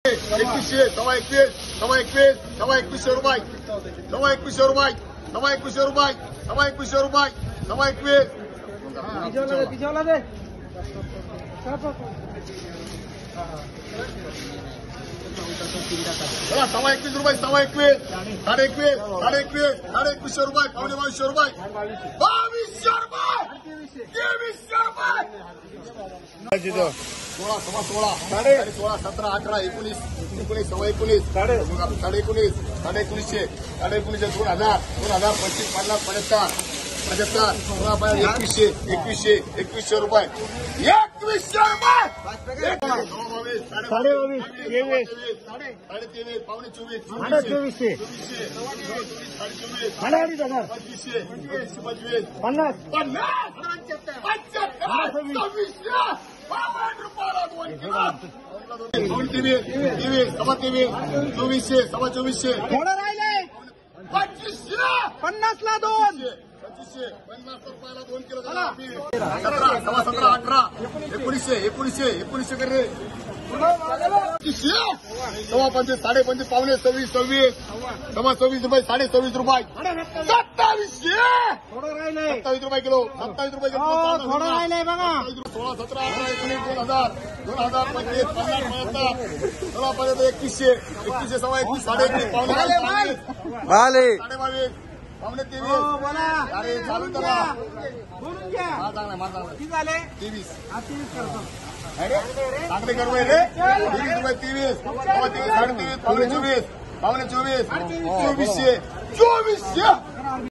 2100, सव्वा 21, सव्वा 21, सव्वा 2100 रुपये, सव्वा 2100 रुपये, सव्वा 2100 रुपये, सव्वा 2100 रुपये, सव्वा 21. चला सव्वा 21 रुपये, सव्वा 21, साडे 21, साडे 21, साडे 2100 रुपये, पावणे 2200 रुपये, 2200 रुपये, 2300 रुपये. 16, सव्वा 16, साडे 16, 17, 18, 19, 19, सव्वा 19, साडे 19, साडे 1900, साडे 1900, 2000, 2000, 25, 50, 75, 75, 2100, 2100, 2100 रुपये, 2100 रुपये, साडे 22, 23, साडे 23, पावणे 24, साडे 2400, 2400, साडे 2500, 2500, 50, 2400, सव्वा 2400, थोडं राहिले 2500, 50 ला 2. 2500, 50 रुपयाला 2 किलो. 17, सव्वा 17, 18, 1900, 1900 कर रे. 2500, सव्वा 25, साडे 25, पावणे 26, 26, सव्वा 26 रुपये, साडे 26 रुपये, 2700, थोडं राहिले 27 रुपये किलो, 27 रुपये किलो. थोडं राहिले बघा 16, 17, 18, 19, 2000, 2000, 25, 50, 55, 2100, 2100, सव्वा 21, साडे 21, पावणे 22, आले साडे 22, पावणे 23. बोला अरे चालू करा. बोलून घ्या हा चांगला मार चांगला. किती झाले 23. 23 करतो चांगले करू रे. 23 रुपये, 23, सव्वा 23, साडे 23, पावणे 24, पावणे 24, 2400, 2400.